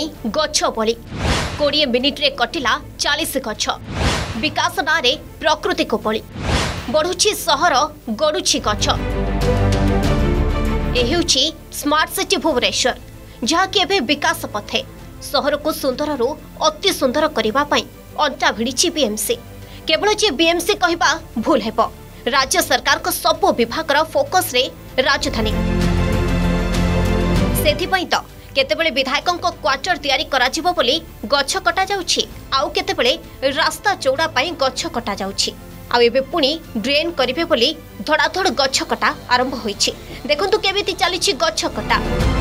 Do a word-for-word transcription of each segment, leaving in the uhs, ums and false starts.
गछ बली कोड़े मिनिट रे कटिला चालीस गछ विकास नारे प्रकृति को बली बढ़ुछि सहर गड़ुछि गछ। एही स्मार्ट सिटी भुवनेश्वर जहाँकि एबे विकास पथे सहर को सुंदर रु अति सुंदर करबा पई अंटा भिड़ी बीएमसी। केवल जे बीएमसी कहबा भूल हेबो राज्य सरकार को सब विभाग फोकस रे राजधानी सेथिपई तो केतेबेले विधायकों को क्वार्टर तैयारी कराजिबो बोली गछ कटा जाउछि आउ केतेबेले रास्ता चौड़ा पई गछ कटा जाउछि आउ एबे पुणी ड्रेन करिवे बोली धड़ाधड़ गछ कटा आरंभ होइछि। देखंतु केमिति चलिछि गछ कटा।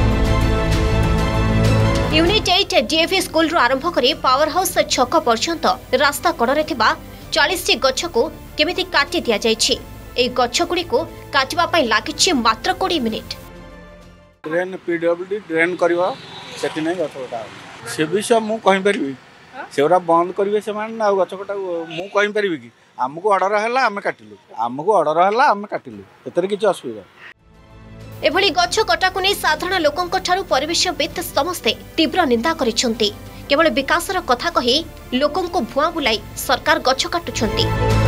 यूनिट एट डीएवी स्कूल रु आरंभ करी पावर हाउस छक पर्यंत रास्ता कड़े थिबा चालीस गछ को केमिति काटी दिया जाइछि। ए गछ गुडी को काटिबा पई लागिछि मात्र बीस मिनिट। ड्रेन पीडब्ल्यूडी ड्रेन करवा सेति नै गछ कटा से विषय मु कहि परबी सेरा बंद करिवे से मान आ गछ कटा मु कहि परबी कि हमको ऑर्डर हला हम काटिलु हमको ऑर्डर हला हम काटिलु एतरे किछ असुविधा। एभली गछ कटा को नै साधारण लोकंक ठारू परिवेशविद समस्ते तीव्र निंदा करिसंती। केवल विकासर कथा कही लोकंको भुआ बुलाई सरकार गछ काटुछंती।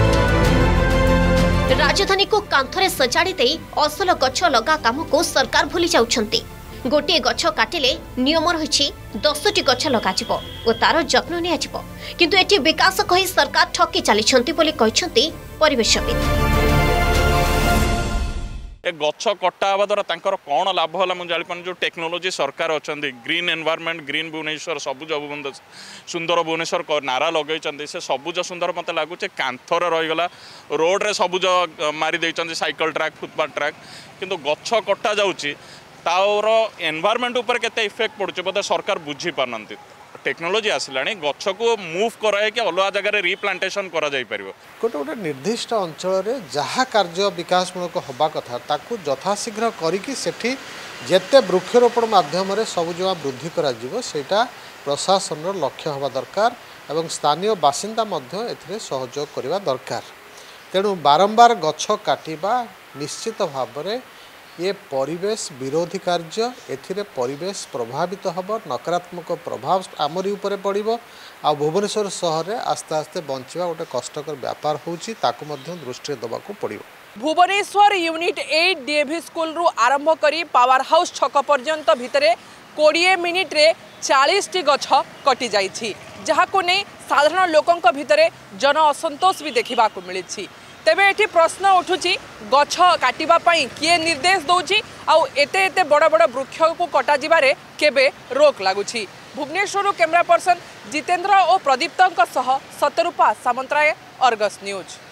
राजधानी को कांथरे सजाड़ी दे असल गछ लगा काम को सरकार भूली जाउछंती। गोटे गछ काटिले नियम रहिछि दसटी गछ लगाजिबो ओ तार जत्न नियाजिबो किंतु एटी विकास कही सरकार ठकी चलीछंती बोली कहिसंती परिवेशविद। ए गछ कटा हवा द्वारा तांकर कौन लाभ होला मुझे जानी जो टेक्नोलोजी सरकार अच्छा ग्रीन एनवायरनमेंट ग्रीन भुवनेश्वर सबुज सुंदर भुवनेश्वर नारा लगे से सबुज सुंदर मत लगुच कांथर रहीगला रोड रे सबुज मारी देइचंदी साइकिल ट्रैक फुटपाथ ट्रैक किंतु गछ कटा जाउची तार एनवायरनमेंट उपर केते इफेक्ट पड़ुचे बोधे सरकार बुझी पारनंती। टेक्नोलोजी आसिलानी गछ को मूव कराए कि अलग जगह रिप्लांटेशन करा जाई परिबो। गोटे गोटे निर्दिष्ट अंचल रे जहाँ कार्य विकासमूलक हवा कथा ताकू यथाशीघ्र करिकी सेठी जेते वृक्षरोपण माध्यम सबुज वृद्धि करा जिवो सेटा प्रशासन लक्ष्य हवा दरकार एवं स्थानीय बासिंदा मध्य एथिरे सहयोग करबा दरकार। तेणु बारंबार गछ काटिबा निश्चित भाव में ये परिवेश विरोधी कार्य एथिरे परिवेश प्रभावित हब नकारात्मक प्रभाव आमरी उपरे पड़िबो आ भुवनेश्वर सहर रे आस्ते आस्ते बंचिबा गोटे कष्टकर व्यापार होउची ताकू मध्य दृष्टि देबाकू पड़िबो। Bhubaneswar unit eight DAV school रु आरंभ करी पावर हाउस छक पर्यंत भितरे बीस मिनिट रे चालीस टी गछ कटि जाइछि जहाको नै साधारण लोकंक भितरे जन असंतोष भी देखिबा को मिलिछि। तेबे एठी प्रश्न उठुची गछ काटिबा पई किए निर्देश दउची आउ एते एते बड़ बड़ वृक्ष को कटा जिबारे केबे रोक लागुची। भुवनेश्वर कैमरा पर्सन जितेंद्र और प्रदीप्तंक सह सतरूपा सामंतराय अर्गस न्यूज।